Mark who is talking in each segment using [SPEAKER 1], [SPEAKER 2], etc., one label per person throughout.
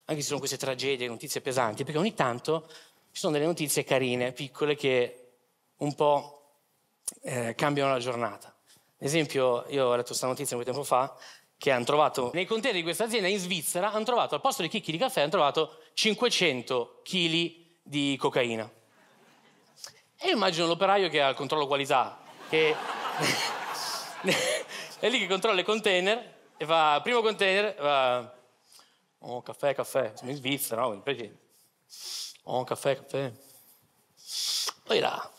[SPEAKER 1] anche se sono queste tragedie, notizie pesanti, perché ogni tanto ci sono delle notizie carine, piccole, che un po' cambiano la giornata. Ad esempio, io ho letto questa notizia un po' di tempo fa, che hanno trovato, nei container di questa azienda in Svizzera, hanno trovato, al posto dei chicchi di caffè, hanno trovato 500 kg di cocaina. E io immagino l'operaio che ha il controllo qualità, che è lì che controlla i container, e fa, primo container, va, oh, caffè, siamo in Svizzera, no? Oh, caffè. Poi là.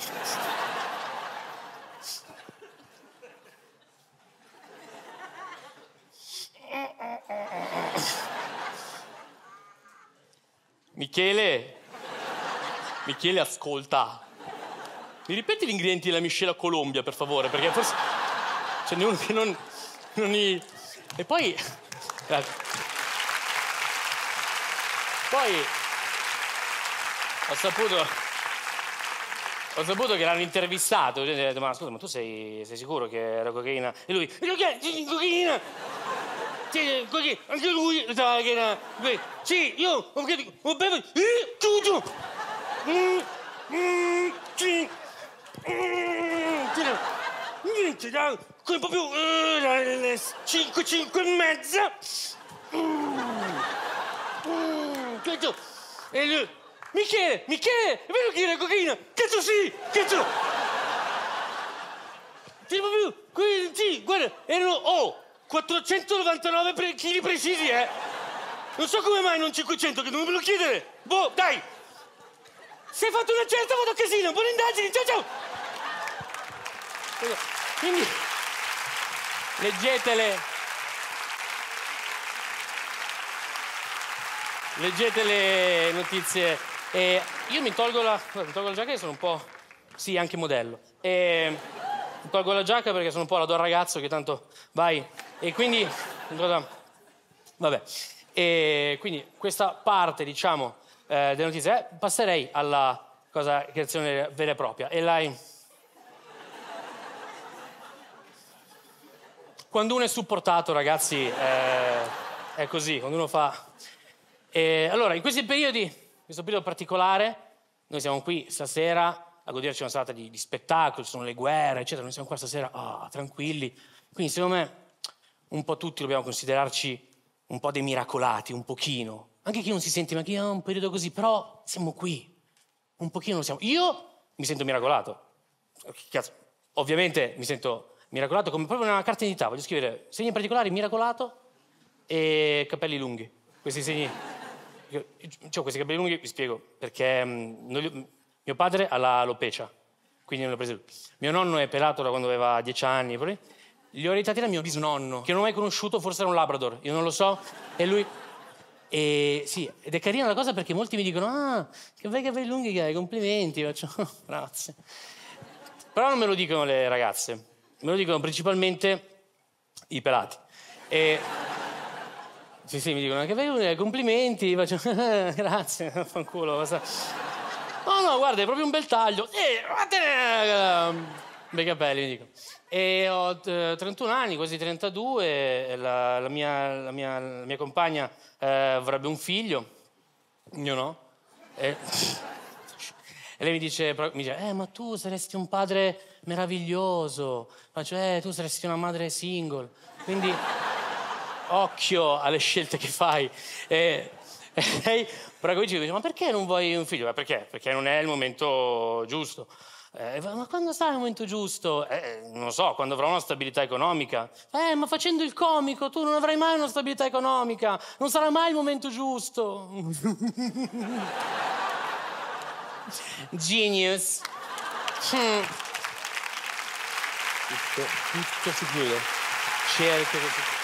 [SPEAKER 1] Michele, ascolta. Mi ripeti gli ingredienti della miscela Colombia, per favore, perché forse ce n'è uno che non li... E poi... Poi ho saputo che l'hanno intervistato. E ho detto, ma scusa, ma tu sei sicuro che era cocaina? E lui, cocaina! Sì, così, anche lui sa che era... Sì, io ho bevuto... Tutto! Sì! Niente, dai, come proprio... le 5 e mezza! E lui... Michele, è vero che era cocaina? Cazzo sì, cazzo! Sì, guarda, erano... 499 chili precisi, eh! Non so come mai non 500, che non me lo chiedere! Boh, dai! Se hai fatto una certa, vado a casino! Buone indagini, ciao! Quindi... Leggete le notizie. E io mi tolgo la giacca che sono un po'... Sì, anche modello. Mi tolgo la giacca perché sono un po' la do al ragazzo che tanto... Vai... E quindi, vabbè, e quindi questa parte, diciamo, delle notizie, passerei alla creazione vera e propria. Quando uno è supportato, ragazzi, è così, quando uno fa... allora, in questo periodo particolare, noi siamo qui stasera a goderci una serata di spettacolo, ci sono le guerre, eccetera, noi siamo qua stasera tranquilli, quindi secondo me... Un po' tutti dobbiamo considerarci un po' dei miracolati, un pochino. Anche chi non si sente, ma chi ha un periodo così, però siamo qui. Un pochino lo siamo. Io mi sento miracolato. Cazzo. Ovviamente mi sento miracolato come proprio una carta d'identità. Voglio scrivere segni particolari, miracolato e capelli lunghi. Questi segni... C'ho questi capelli lunghi, vi spiego, perché mio padre ha l'alopecia, quindi non l'ho preso lui. Mio nonno è pelato da quando aveva 10 anni, li ho ereditati da mio bisnonno, che non ho mai conosciuto, forse era un Labrador, io non lo so, e lui... sì, ed è carina la cosa perché molti mi dicono che bei capelli lunghi che hai, complimenti, faccio grazie. Però non me lo dicono le ragazze, me lo dicono principalmente i pelati. Sì, mi dicono che bei lunghi, complimenti, faccio grazie, fanculo. No, guarda, è proprio un bel taglio. Bei capelli, mi dicono. E ho 31 anni, quasi 32, la mia compagna avrebbe un figlio, io no. E lei mi dice, ma tu saresti un padre meraviglioso, faccio, tu saresti una madre single, quindi occhio alle scelte che fai. E lei però dice, ma perché non vuoi un figlio? Perché? Perché non è il momento giusto. Ma quando sarà il momento giusto? Non lo so, quando avrò una stabilità economica. Ma facendo il comico tu non avrai mai una stabilità economica, non sarà mai il momento giusto. Genius. Tutto si chiude. Cerca che si chiude.